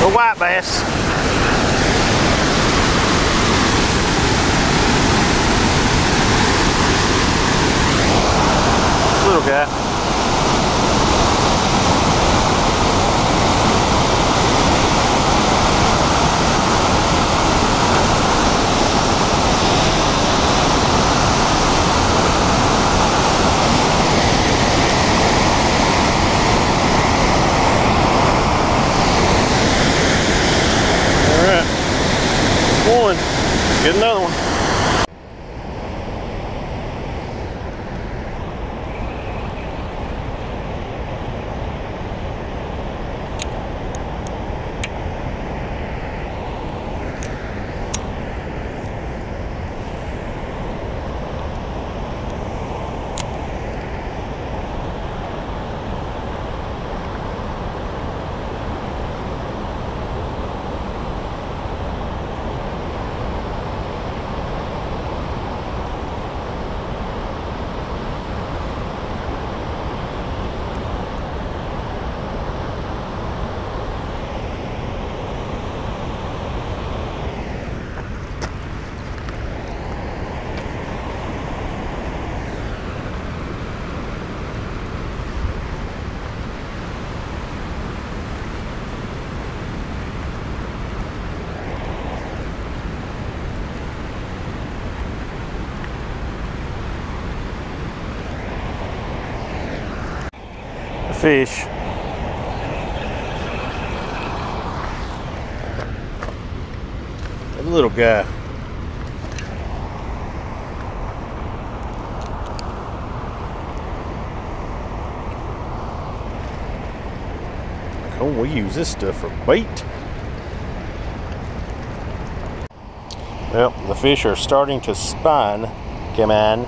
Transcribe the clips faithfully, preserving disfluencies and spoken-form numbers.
Little white bass. Little guy. One. Get another one. Fish. A little guy. Oh, we use this stuff for bait. Well, the fish are starting to spawn. Come on.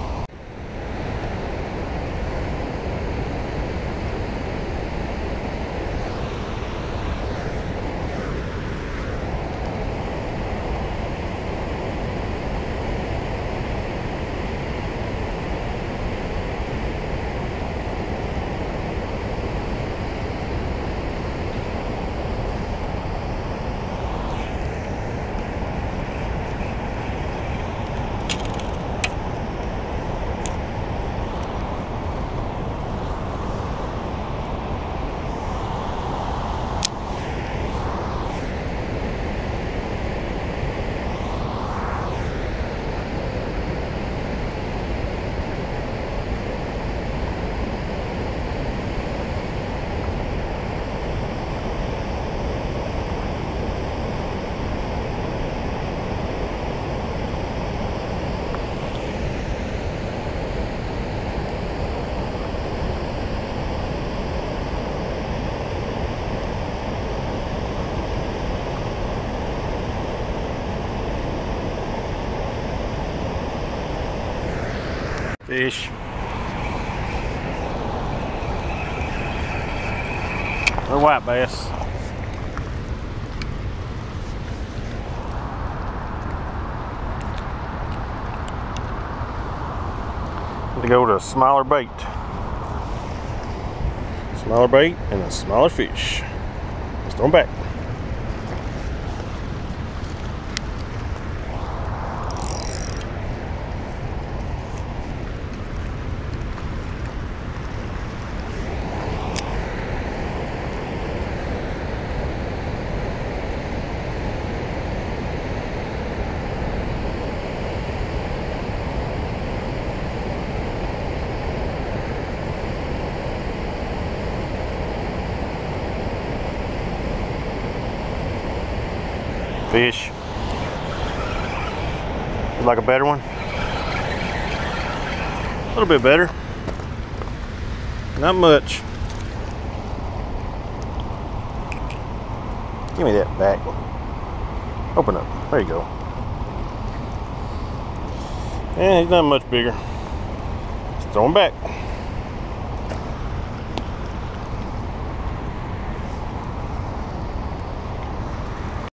Fish. They're white bass. To go to a smaller bait. Smaller bait and a smaller fish. Let's throw them back. Fish. Would like a better one? A little bit better. Not much. Give me that back. Open up. There you go. Yeah, he's not much bigger. Let's throw him back.